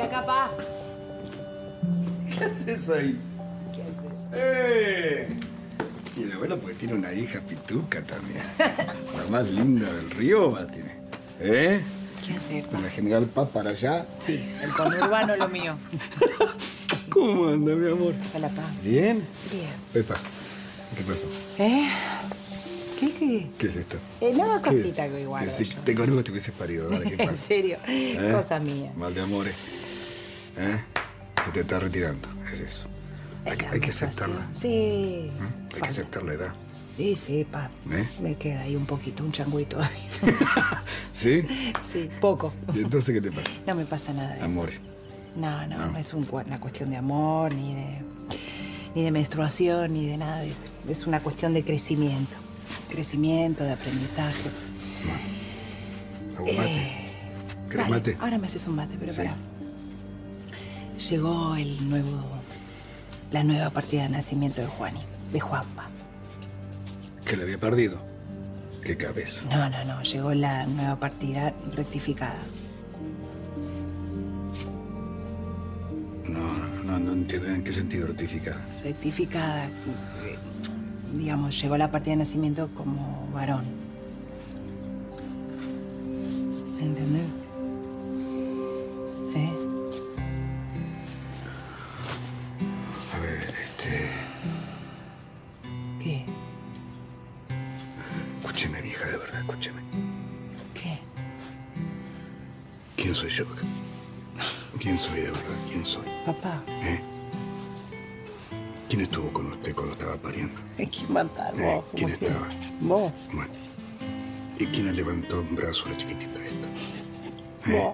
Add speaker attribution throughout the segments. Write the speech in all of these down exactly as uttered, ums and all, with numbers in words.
Speaker 1: acá, pa.
Speaker 2: ¿Qué haces ahí?
Speaker 1: ¿Qué haces?
Speaker 2: ¡Eh! Y el abuelo porque tiene una hija pituca también. La más linda del río la tiene. ¿Eh?
Speaker 1: ¿Qué haces, pa?
Speaker 2: La General Paz para allá.
Speaker 1: Sí, el conurbano es lo mío.
Speaker 2: ¿Cómo anda, mi amor?
Speaker 1: Hola, pa.
Speaker 2: ¿Bien?
Speaker 1: Bien.
Speaker 2: ¿Qué pasa? ¿Qué pasó?
Speaker 1: ¿Eh? ¿Qué, qué?
Speaker 2: ¿Qué es esto?
Speaker 1: Eh, no,
Speaker 2: ¿Qué?
Speaker 1: cosita que igual.
Speaker 2: Si te conozco, te hubiese parido. Dale, ¿qué pasa?
Speaker 1: En serio,
Speaker 2: ¿Eh?
Speaker 1: cosa mía.
Speaker 2: Mal de amores. ¿Eh? Se te está retirando. Es eso. Hay,
Speaker 1: Es
Speaker 2: que-
Speaker 1: la
Speaker 2: hay que
Speaker 1: situación.
Speaker 2: aceptarla.
Speaker 1: Sí.
Speaker 2: ¿Eh? Hay que
Speaker 1: Falta.
Speaker 2: aceptar la edad.
Speaker 1: Sí, sí, pa.
Speaker 2: ¿Eh?
Speaker 1: Me queda ahí un poquito, un changuito todavía.
Speaker 2: ¿Sí?
Speaker 1: Sí, poco.
Speaker 2: ¿Y entonces qué te pasa?
Speaker 1: No me pasa nada de eso.
Speaker 2: Amores.
Speaker 1: No, no,
Speaker 2: No.
Speaker 1: no es un cu- una cuestión de amor, ni de, ni de menstruación, ni de nada de eso. Es una cuestión de crecimiento. Crecimiento, de aprendizaje.
Speaker 2: ¿Algún mate?
Speaker 1: Eh,
Speaker 2: ¿Querés
Speaker 1: dale,
Speaker 2: mate?
Speaker 1: Ahora me haces un mate, pero
Speaker 2: Sí.
Speaker 1: pará. Llegó el nuevo... La nueva partida de nacimiento de Juani, de Juanpa.
Speaker 2: Que le había perdido. Qué cabeza.
Speaker 1: No, no, no. Llegó la nueva partida rectificada.
Speaker 2: No, no, no, no entiendo en qué sentido rectificada.
Speaker 1: Rectificada, eh, digamos, llegó la partida de nacimiento como varón. ¿Entendés? ¿Eh?
Speaker 2: A ver, este...
Speaker 1: ¿Qué?
Speaker 2: Escúcheme, vieja, de verdad, escúcheme.
Speaker 1: ¿Qué?
Speaker 2: ¿Quién soy yo? ¿Quién soy de verdad? ¿Quién soy?
Speaker 1: Papá.
Speaker 2: ¿Eh? ¿Quién estuvo con usted cuando estaba pariendo?
Speaker 1: Hay que matar vos,
Speaker 2: Eh,
Speaker 1: como
Speaker 2: ¿quién
Speaker 1: siempre.
Speaker 2: estaba?
Speaker 1: Vos.
Speaker 2: Bueno. ¿Y quién le levantó un brazo a la chiquitita esta? ¿Eh?
Speaker 1: Vos.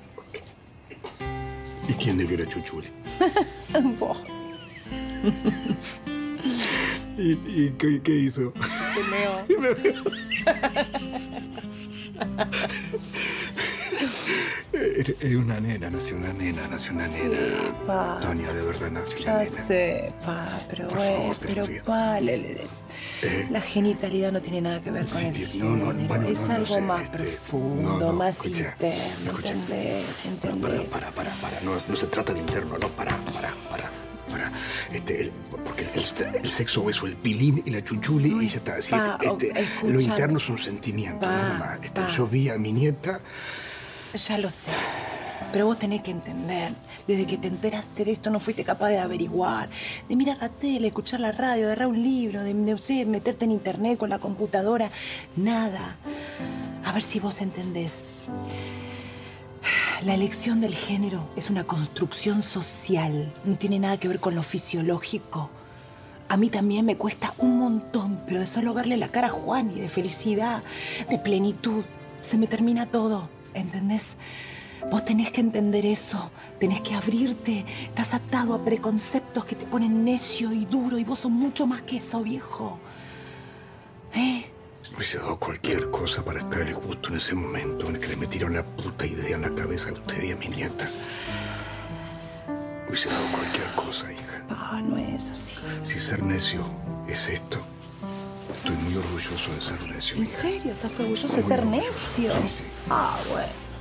Speaker 2: ¿Y quién le vio la chuchuli?
Speaker 1: Vos.
Speaker 2: ¿Y, y qué, qué hizo?
Speaker 1: Te meo.
Speaker 2: Y me veo. Es- Es una nena, nació una nena, nació una nena.
Speaker 1: pa.
Speaker 2: Tonia, de verdad nació una
Speaker 1: Ya
Speaker 2: nena.
Speaker 1: sé, pa, pero
Speaker 2: Por
Speaker 1: bueno,
Speaker 2: favor, te lo
Speaker 1: pero
Speaker 2: pido.
Speaker 1: pa, le- le-
Speaker 2: ¿Eh?
Speaker 1: la genitalidad no tiene nada que ver con
Speaker 2: Sí,
Speaker 1: el
Speaker 2: tío,
Speaker 1: género.
Speaker 2: no, no, bueno,
Speaker 1: es
Speaker 2: no, no
Speaker 1: algo
Speaker 2: sé,
Speaker 1: más
Speaker 2: este,
Speaker 1: profundo,
Speaker 2: no, no,
Speaker 1: más
Speaker 2: escucha,
Speaker 1: interno,
Speaker 2: escucha.
Speaker 1: entender,
Speaker 2: No,
Speaker 1: entender.
Speaker 2: para, para, para, para. No, no se trata de interno, no, para, para, para, para. Este, el- porque el, el sexo es el pilín y la chuchuli
Speaker 1: Sí,
Speaker 2: y ya está. Sí,
Speaker 1: pa,
Speaker 2: es-
Speaker 1: ok,
Speaker 2: este, lo
Speaker 1: escúchame.
Speaker 2: interno es un sentimiento,
Speaker 1: Pa,
Speaker 2: nada más. Este,
Speaker 1: pa.
Speaker 2: yo vi a mi nieta.
Speaker 1: Ya lo sé. Pero vos tenés que entender, desde que te enteraste de esto no fuiste capaz de averiguar, de mirar la tele, escuchar la radio, agarrar un libro, de, no sé, meterte en internet con la computadora. Nada. A ver si vos entendés. La elección del género es una construcción social. No tiene nada que ver con lo fisiológico. A mí también me cuesta un montón, pero de solo verle la cara a Juan y de felicidad, de plenitud, se me termina todo, ¿entendés? Vos tenés que entender eso, tenés que abrirte. Estás atado a preconceptos que te ponen necio y duro y vos sos mucho más que eso, viejo. ¿Eh?
Speaker 2: Hubiese dado cualquier cosa para estar en el justo en ese momento en el que le metieron la puta idea en la cabeza a usted y a mi nieta. Hubiese dado cualquier cosa, hija.
Speaker 1: Pa, no es así.
Speaker 2: Si ser necio es esto, estoy muy orgulloso de ser necio,
Speaker 1: ¿En
Speaker 2: hija.
Speaker 1: serio? ¿Estás orgulloso de
Speaker 2: Muy
Speaker 1: ser
Speaker 2: orgulloso.
Speaker 1: necio?
Speaker 2: Sí, sí.
Speaker 1: Ah, bueno.